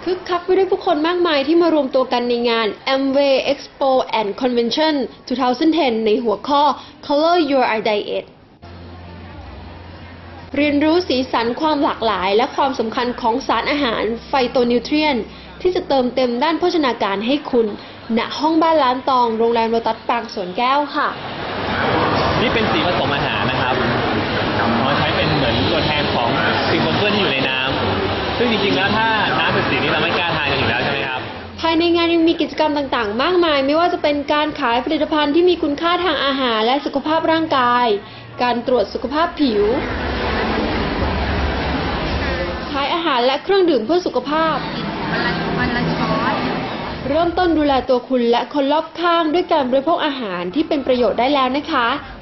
คึกคักไปด้วยผู้คนมากมายที่มารวมตัวกันในงาน Amway Expo and Convention 2010 ในหัวข้อ Color Your Diet เรียนรู้สีสันความหลากหลายและความสำคัญของสารอาหารไฟโตนิวเทรียนที่จะเติมเต็มด้านโภชนาการให้คุณณห้องบ้านล้านตองโรงแรมโลตัสปรางสวนแก้วค่ะนี่เป็นสีผสมอาหารนะครับเราใช้เป็นเหมือนตัวแทนของสิ่งปนเปื้อนที่อยู่ในน้ำซึ่งจริงๆแล้วถ้าน้ำเป็นสีนี้เราไม่กล้าทานกันอยู่แล้วใช่ไหมครับภายในงานยังมีกิจกรรมต่างๆมากมายไม่ว่าจะเป็นการขายผลิตภัณฑ์ที่มีคุณค่าทางอาหารและสุขภาพร่างกายการตรวจสุขภาพผิวขายอาหารและเครื่องดื่มเพื่อสุขภาพวันละช้อนเริ่มต้นดูแลตัวคุณและคนรอบข้างด้วยการบริโภคอาหารที่เป็นประโยชน์ได้แล้วนะคะ